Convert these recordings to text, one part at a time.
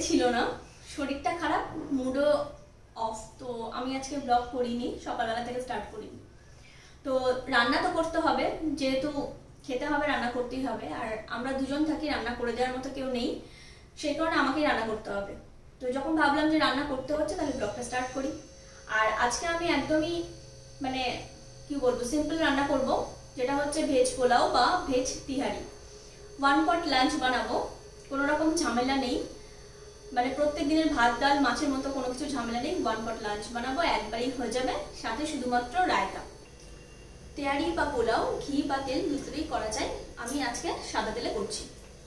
ছিল না, শরীরটা খারাপ, মুডও অফ, তো আমি আজকে ব্লগ করিনি, সকালবেলা থেকে স্টার্ট করিনি। তো রান্না তো করতে হবে, যেহেতু খেতে হবে রান্না করতেই হবে, আর আমরা দুজন থাকি, রান্না করে দেওয়ার মতো কেউ নেই, সেই কারণে আমাকেই রান্না করতে হবে। তো যখন ভাবলাম যে রান্না করতে হচ্ছে তাহলে ব্লগটা স্টার্ট করি। আর আজকে আমি একদমই মানে কি বলবো, সিম্পল রান্না করব, যেটা হচ্ছে ভেজ পোলাও বা ভেজ তিহারি। 1 পট লাঞ্চ বানাবো, কোনো রকম ঝামেলা নেই, মানে প্রত্যেক দিনের ভাত ডাল মাছের মতো কোনো কিছু ঝামেলা নেই। 1 পট লাঞ্চ বানাবো, একবারেই হয়ে যাবে, সাথে শুধুমাত্র রায়তা। তেহারি বা পোলাও ঘি বা তেল দুটোই করা যায়, আমি আজকে সাদা তেলে করছি।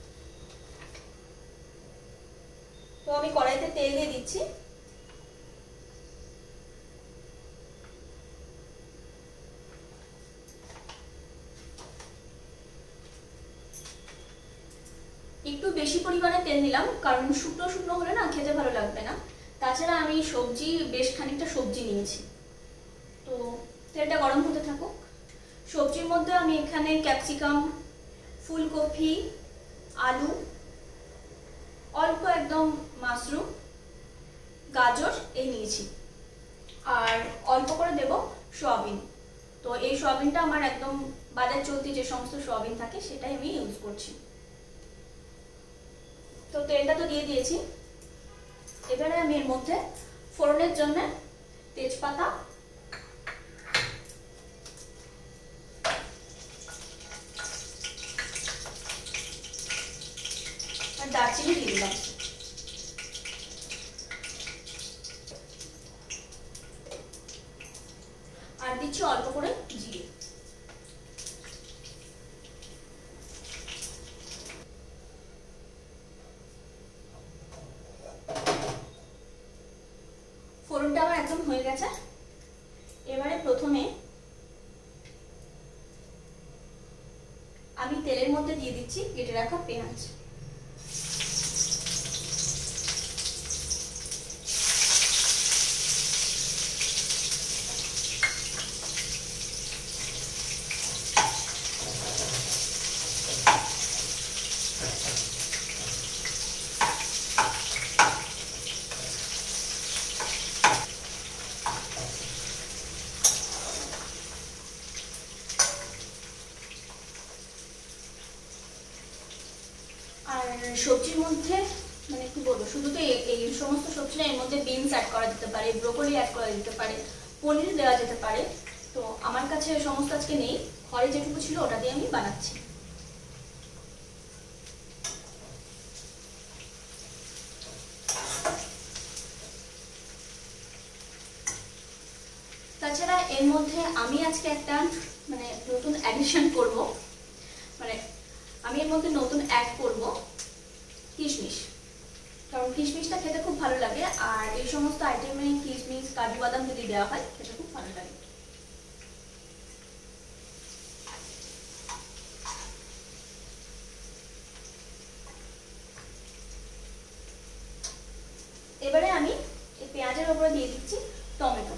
তো আমি কড়াইতে তেল দিয়ে দিচ্ছি। একটু বেশি পরিমাণে তেল দিলাম, কারণ শুকনো শুকনো হলে না খেতে ভালো লাগবে না। তাছাড়া আমি সবজি, বেশ খানিকটা সবজি নিয়েছি, তো তেলটা গরম হতে থাকুক। সবজির মধ্যে আমি এখানে ক্যাপসিকাম, ফুলকপি, আলু, অল্প একদম মাশরুম, গাজর এই নিয়েছি, আর অল্প করে দেব সয়াবিন। তো এই সয়াবিনটা আমার একদম বাজার চলতি যে সমস্ত সয়াবিন থাকে সেটাই আমি ইউজ করছি। তো তেলটা তো দিয়ে দিয়েছি, এবারে আমি এর মধ্যে ফোড়নের জন্য তেজপাতা আর দারচিনি দিয়ে দিলাম, আর দিচ্ছি অল্প করে জিরে। ফোড়নটা আমার একদম হয়ে গেছে। এবারে প্রথমে আমি তেলের মধ্যে দিয়ে দিচ্ছি কেটে রাখা পেঁয়াজ। আর সবজির মধ্যে মানে কি বলবো, শুধু তো এই সমস্ত সবজি না, এর মধ্যে বিনস অ্যাড করা যেতে পারে, ব্রোকলি অ্যাড করা যেতে পারে, পনির দেওয়া যেতে পারে। তো আমার কাছে সমস্ত আজকে নেই, ঘরে যেটুকু ছিল ওটা দিয়ে আমি বানাচ্ছি। তাছাড়া এর মধ্যে আমি আজকে একটা মানে নতুন অ্যাডিশন করব, মানে আমি এর মধ্যে নতুন অ্যাড করব কিশমিশ, কারণ কিশমিশটা খেতে খুব ভালো লাগে, আর এই সমস্ত আইটেমে কিশমিশ, কাজু বাদাম যদি দেওয়া হয় খেতে খুব ভালো লাগে। এবারে আমি এই পেঁয়াজের উপরে দিয়ে দিচ্ছি টমেটো।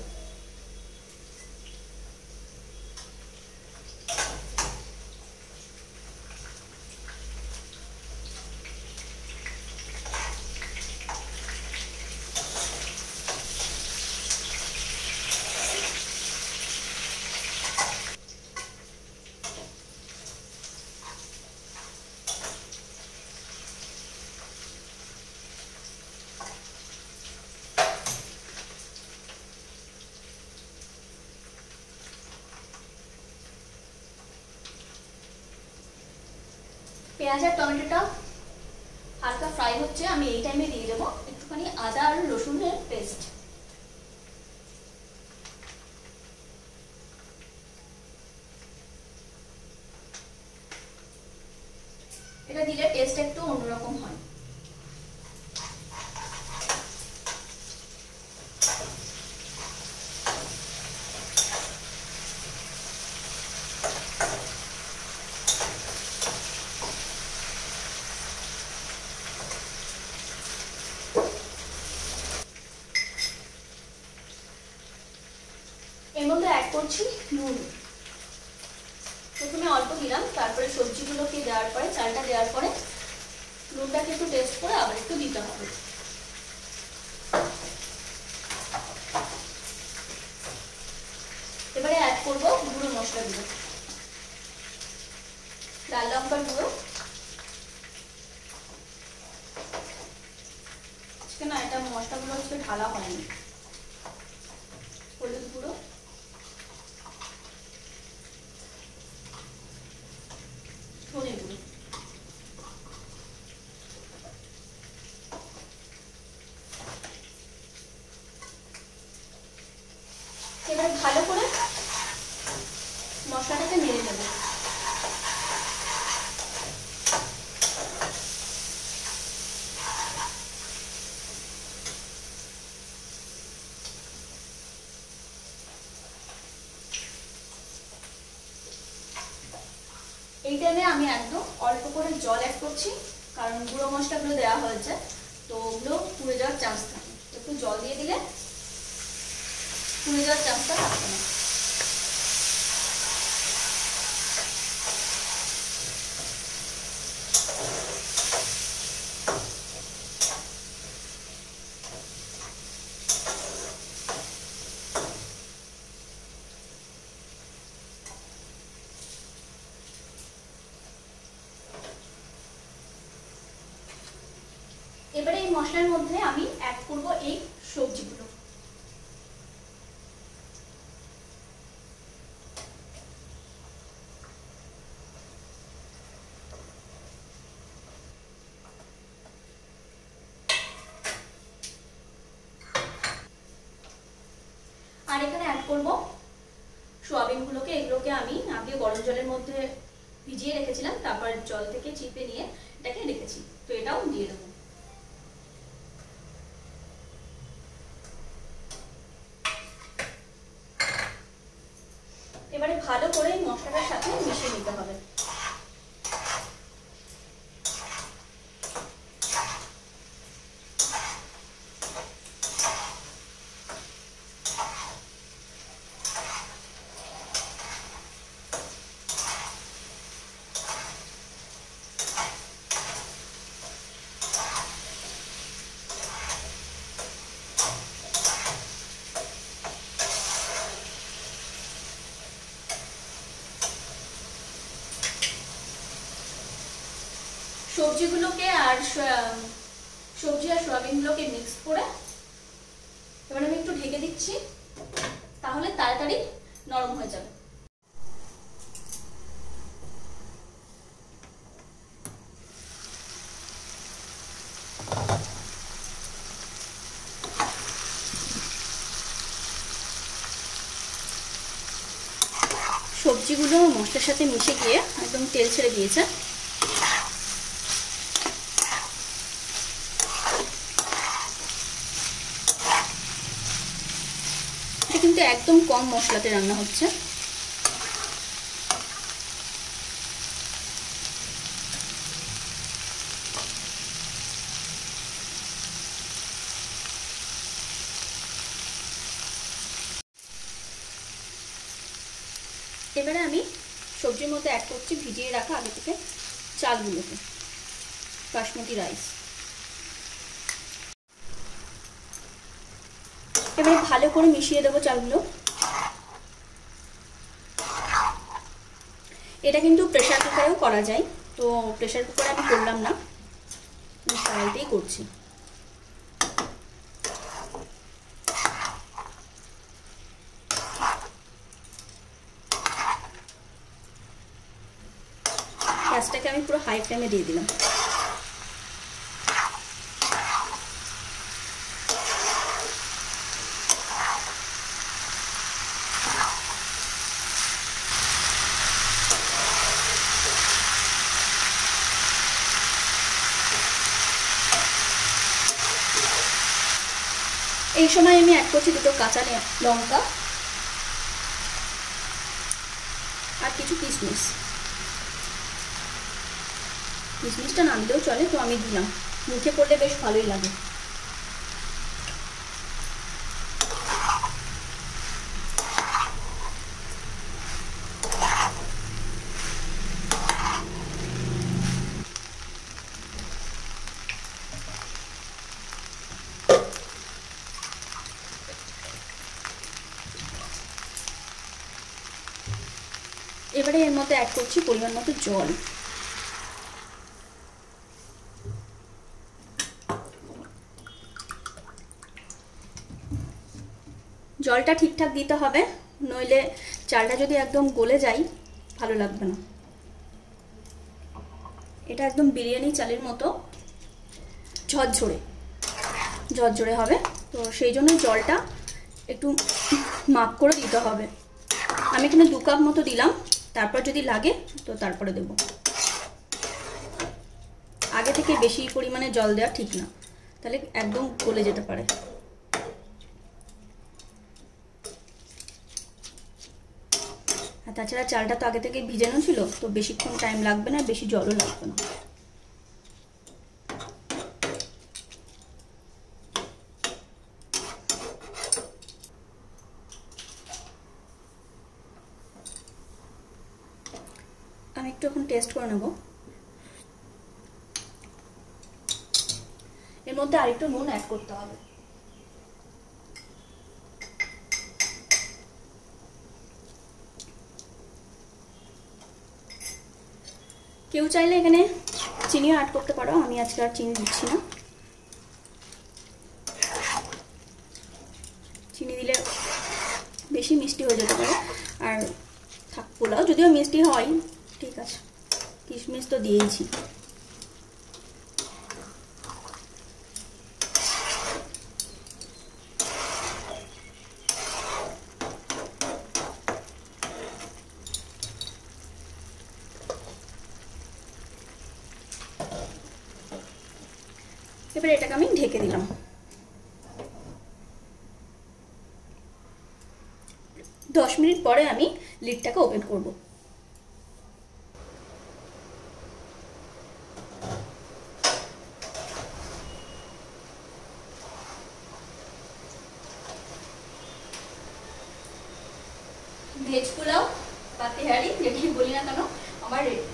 পেঁয়াজ আর টমেটোটা হালকা ফ্রাই হচ্ছে, আমি এই টাইমে দিয়ে দেবো একটুখানি আদা আর রসুনের পেস্ট। এটা দিলে টেস্ট একটু অন্যরকম হয়। এর মধ্যে অ্যাড করছি নুন। প্রথমে অল্প দিলাম, তারপরে সবজিগুলোকে দেওয়ার পরে, চালটা দেওয়ার পরে নুনটাকে একটু টেস্ট করে আবার একটু দিতে হবে। করবো গুঁড়ো মশলাগুলো, লাল লঙ্কার গুঁড়ো। আজকে না এটা মশলাগুলো হচ্ছে ঢালা হয়নি। হলুদ গুঁড়ো, ধনে গুঁড়ো, এবার ভালো করে মশলাটাকে নেড়ে নেব। এই টাইমে আমি একদম অল্প করে জল অ্যাড করছি, কারণ গুঁড়ো মশলাগুলো দেওয়া হয়েছে তো ওগুলো পুড়ে যাওয়ার চান্স থাকে। একটু জল দিয়ে দিলে পুড়ে যাওয়ার চান্সটা থাকবে না। এবারে এই মশলার মধ্যে আমি অ্যাড করব এই সবজিগুলো। আর এখানে অ্যাড করব সোয়াবিনগুলোকে। এগুলোকে আমি আগে গরম জলের মধ্যে ভিজিয়ে রেখেছিলাম, তারপর জল থেকে চিপে নিয়ে এটাকে রেখেছি, তো এটাও দিয়ে দেবো। এবারে ভালো করে মশলাটার সাথে মিশিয়ে নিতে হবে। সবজিগুলোকে আর সবজি আর সোয়াবিনগুলোকে মিক্স করে এবার আমি একটু ঢেকে দিচ্ছি, তাহলে তাড়াতাড়ি নরম হয়ে যাবে। সবজিগুলো মশলার সাথে মিশে গিয়ে একদম তেল ছেড়ে দিয়েছে। এটা কিন্তু একদম কম মশলাতে রান্না হচ্ছে। এবারে আমি সবজির মধ্যে অ্যাড করছি ভিজিয়ে রাখা আগে থেকে চালগুলোকে, বাসমতি রাইস। এবারে ভালো করে মিশিয়ে দেবো চালগুলো। এটা কিন্তু প্রেসার কুকারেও করা যায়, তো প্রেসার কুকারে আমি করলাম না, কড়াইতেই করছি। গ্যাসটাকে আমি পুরো হাই ফ্লেমে দিয়ে দিলাম। এই সময় আমি অ্যাড করছি দুটো কাঁচা লঙ্কা আর কিছু কিশমিশ। কিশমিশটা না দিলেও চলে, তো আমি দিলাম, মুখে পড়লে বেশ ভালোই লাগে। এবারে এর মধ্যে অ্যাড করছি পরিমাণ মতো জল। জলটা ঠিকঠাক দিতে হবে, নইলে চালটা যদি একদম গলে যায় ভালো লাগবে না। এটা একদম বিরিয়ানি চালের মতো ঝরঝরে হবে, তো সেই জন্য জলটা একটু মাপ করে দিতে হবে। আমি এখানে 2 কাপ মতো দিলাম, তারপর যদি লাগে তো তারপরে দেব। আগে থেকে বেশি পরিমাণে জল দেওয়া ঠিক না, তাহলে একদম গলে যেতে পারে। আর তাছাড়া চালটা তো আগে থেকে ভিজানো ছিল, তো বেশিক্ষণ টাইম লাগবে না, বেশি জলও লাগবে না। আমি একটু এখন টেস্ট করে নেব। এর মধ্যে আরেকটু নুন অ্যাড করতে হবে। কেউ চাইলে এখানে চিনিও অ্যাড করতে পারো, আমি আজকে আর চিনি দিচ্ছি না। চিনি দিলে বেশি মিষ্টি হয়ে যেতে পারে, আর থাক পোলাও যদিও মিষ্টি হয় ঠিক আছে, কিশমিশ তো দিয়েছি। এবার এটাকে আমি ঢেকে দিলাম। 10 মিনিট পরে আমি লিডটাকে ওপেন করব। ভেজ পোলাও বা তেহারি যেটাই বলি না কেন আমার রেডি।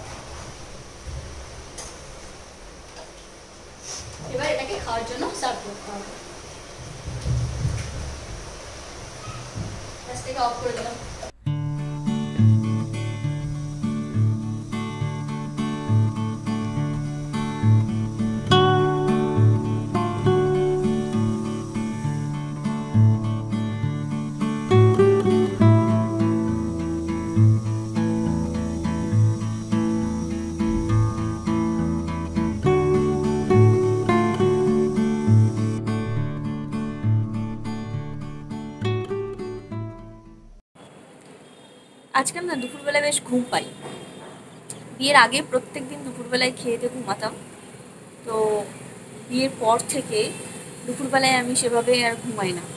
এবার এটাকে খাওয়ার জন্য সার্ভ করতে হবে। গ্যাস থেকে অফ করে দিলাম। আজকাল না দুপুরবেলায় বেশ ঘুম পাই। বিয়ের আগে প্রত্যেক দিন দুপুরবেলায় খেয়ে ঘুমাতাম, তো বিয়ের পর থেকে দুপুরবেলায় আমি সেভাবে আর ঘুমাই না,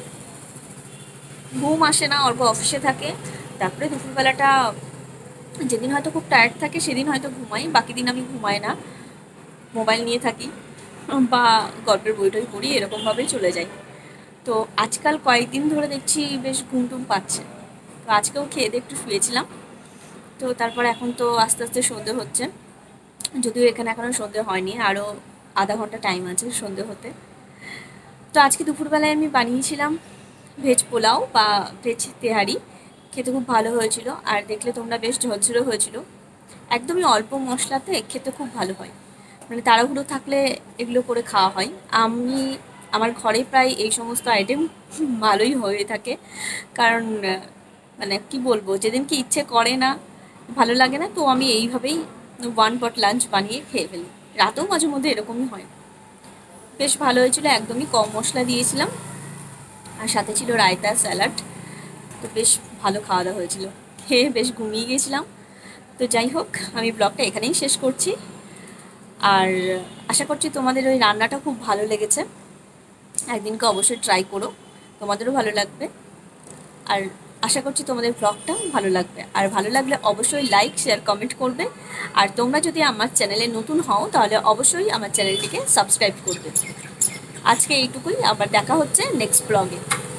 ঘুম আসে না। অল্প অফিসে থাকে, তারপরে দুপুরবেলাটা যেদিন হয়তো খুব টায়ার্ড থাকে সেদিন হয়তো ঘুমাই, বাকি দিন আমি ঘুমাই না, মোবাইল নিয়ে থাকি বা গল্পের বইটই পড়ি, এরকমভাবেই চলে যাই। তো আজকাল কয়েকদিন ধরে দেখছি বেশ ঘুম টুম পাচ্ছে। তো আজকেও খেয়ে দিয়ে একটু শুয়েছিলাম, তো তারপর এখন তো আস্তে আস্তে সন্ধে হচ্ছে, যদিও এখানে এখনও সন্ধে হয়নি, আরও আধা ঘন্টা টাইম আছে সন্ধে হতে। তো আজকে দুপুরবেলায় আমি বানিয়েছিলাম ভেজ পোলাও বা ভেজ তেহারি, খেতে খুব ভালো হয়েছিল, আর দেখলে তোমরা বেশ ঝরঝরে হয়েছিল, একদমই অল্প মশলাতে খেতে খুব ভালো হয়। মানে তাড়াহুড়ো থাকলে এগুলো করে খাওয়া হয়। আমার ঘরে প্রায় এই সমস্ত আইটেম ভালোই হয়ে থাকে, কারণ মানে কি বলবো, যেদিন কি ইচ্ছে করে না, ভালো লাগে না, তো আমি এইভাবেই 1 পট লাঞ্চ বানিয়ে খেয়ে ফেলি। রাতেও মাঝে মধ্যে এরকমই হয়। বেশ ভালো হয়েছিল, একদমই কম মশলা দিয়েছিলাম, আর সাথে ছিল রায়তা, স্যালাড, তো বেশ ভালো খাওয়া দাওয়া হয়েছিল। খেয়ে বেশ ঘুমিয়ে গিয়েছিলাম। তো যাই হোক, আমি ব্লগটা এখানেই শেষ করছি, আর আশা করছি তোমাদের ওই রান্নাটা খুব ভালো লেগেছে। একদিনকে অবশ্যই ট্রাই করো, তোমাদেরও ভালো লাগবে, আর আশা করছি তোমাদের ব্লগটা ভালো লাগবে। আর ভালো লাগলে অবশ্যই লাইক, শেয়ার, কমেন্ট করবে। আর তোমরা যদি আমার চ্যানেলে নতুন হও তাহলে অবশ্যই আমার চ্যানেলটিকে সাবস্ক্রাইব করবে। আজকে এইটুকুই, আবার দেখা হচ্ছে নেক্সট ব্লগে।